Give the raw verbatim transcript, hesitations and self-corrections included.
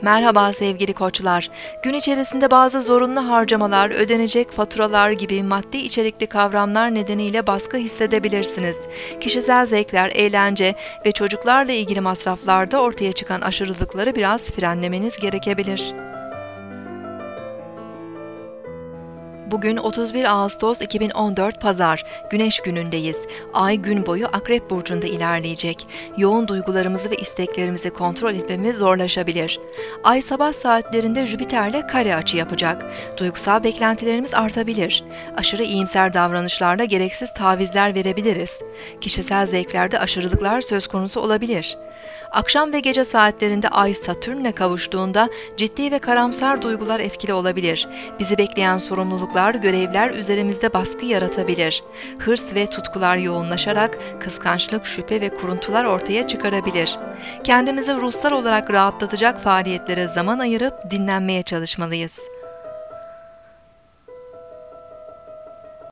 Merhaba sevgili koçlar. Gün içerisinde bazı zorunlu harcamalar, ödenecek faturalar gibi maddi içerikli kavramlar nedeniyle baskı hissedebilirsiniz. Kişisel zevkler, eğlence ve çocuklarla ilgili masraflarda ortaya çıkan aşırılıkları biraz frenlemeniz gerekebilir. Bugün otuz bir Ağustos iki bin on dört Pazar, Güneş günündeyiz. Ay gün boyu Akrep burcunda ilerleyecek. Yoğun duygularımızı ve isteklerimizi kontrol etmemiz zorlaşabilir. Ay sabah saatlerinde Jüpiter'le kare açı yapacak. Duygusal beklentilerimiz artabilir. Aşırı iyimser davranışlarla gereksiz tavizler verebiliriz. Kişisel zevklerde aşırılıklar söz konusu olabilir. Akşam ve gece saatlerinde Ay Satürn'le kavuştuğunda ciddi ve karamsar duygular etkili olabilir. Bizi bekleyen sorumluluklar, görevler üzerimizde baskı yaratabilir. Hırs ve tutkular yoğunlaşarak kıskançlık, şüphe ve kuruntular ortaya çıkarabilir. Kendimizi ruhsal olarak rahatlatacak faaliyetlere zaman ayırıp dinlenmeye çalışmalıyız.